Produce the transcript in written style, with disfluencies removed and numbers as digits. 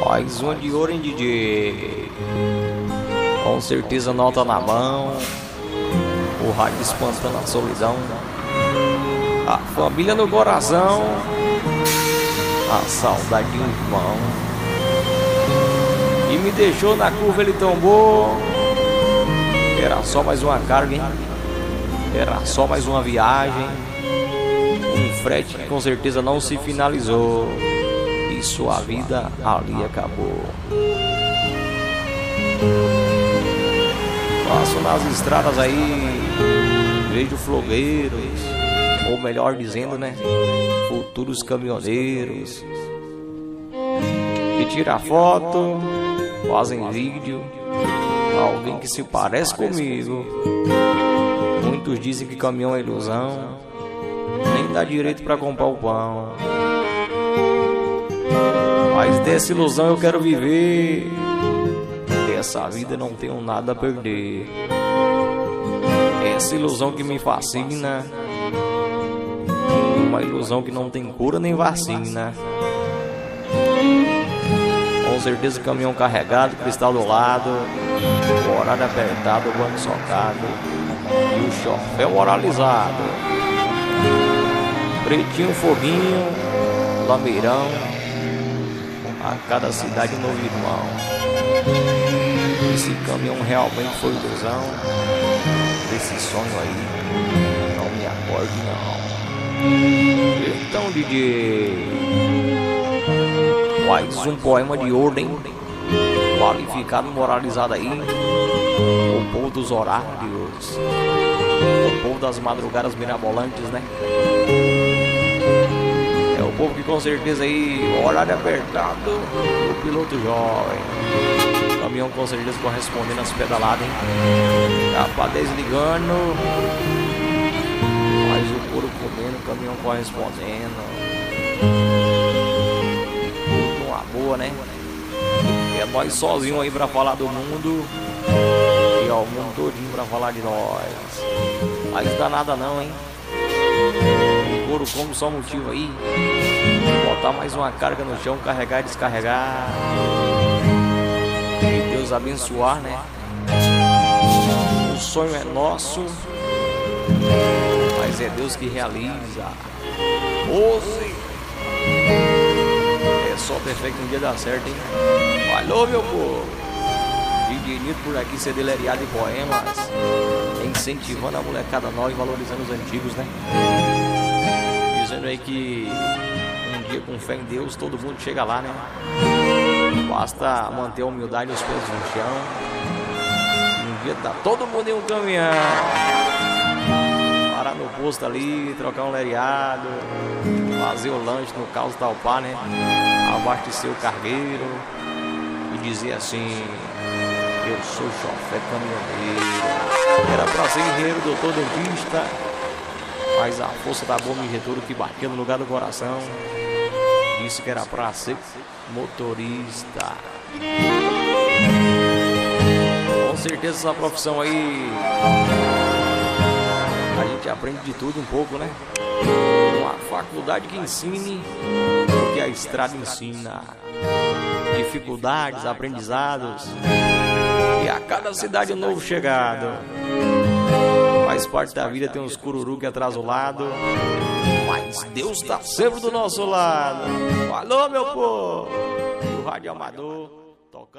Mais uma de ouro, hein, DJ? Com certeza nota na mão, o rádio espantando a solidão, a família no coração, a saudade de um irmão. E me deixou na curva, ele tombou. Era só mais uma carga, hein? Era só mais uma viagem, um frete que com certeza não se finalizou, e sua vida ali acabou. Passo nas estradas aí, vejo flogueiros, ou melhor dizendo, né, futuros caminhoneiros, que tiram foto, fazem vídeo, alguém que se parece comigo. Muitos dizem que caminhão é ilusão, nem dá direito pra comprar o pão. Mas dessa ilusão eu quero viver, dessa vida não tenho nada a perder. Essa ilusão que me fascina, uma ilusão que não tem cura nem vacina. Com certeza caminhão carregado, cristal do lado, horário apertado, banco socado, e o chofé moralizado. Pretinho, foguinho, lameirão, a cada cidade um novo irmão. Esse caminhão realmente foi ilusão, desse sonho aí não me acorde não. Então, DJ, mais um poema de ordem, qualificado, moralizado aí. O povo dos horários, o povo das madrugadas mirabolantes, né? É o povo que com certeza aí, horário apertado, o piloto jovem, caminhão com certeza correspondendo às pedaladas, hein? Capa 10 ligando, mais o couro comendo, caminhão correspondendo. Tudo uma boa, né? É nós sozinhos aí pra falar do mundo, e ao mundo todinho pra falar de nós. Mas dá nada não, hein? O couro como só motivo aí, botar mais uma carga no chão, carregar e descarregar. E Deus abençoar, né? O sonho é nosso, mas é Deus que realiza. Ouse! É só perfeito um dia dá certo, hein? Falou, meu povo! DJ Nito por aqui, cedeleriado e poemas, incentivando a molecada nova e valorizando os antigos, né? Dizendo aí que um dia com fé em Deus todo mundo chega lá, né? Basta manter a humildade e os pés no chão. Um dia tá todo mundo em um caminhão, parar no posto ali, trocar um leriado, fazer o lanche no caos talpar, né? Abastecer o cargueiro e dizer assim: eu sou chofé caminhoneiro. Era pra ser engenheiro, doutor, dentista, mas a força da bomba injetora que batia no lugar do coração disse que era pra ser motorista. Com certeza essa profissão aí a gente aprende de tudo um pouco, né? Uma faculdade que ensine o que a estrada ensina. Dificuldades, aprendizados, e a cada cidade um novo chegado. Faz parte da vida, tem uns cururu que atrasa o lado, mas Deus tá sempre do nosso lado. Falou, meu povo! O Rádio Amador toca.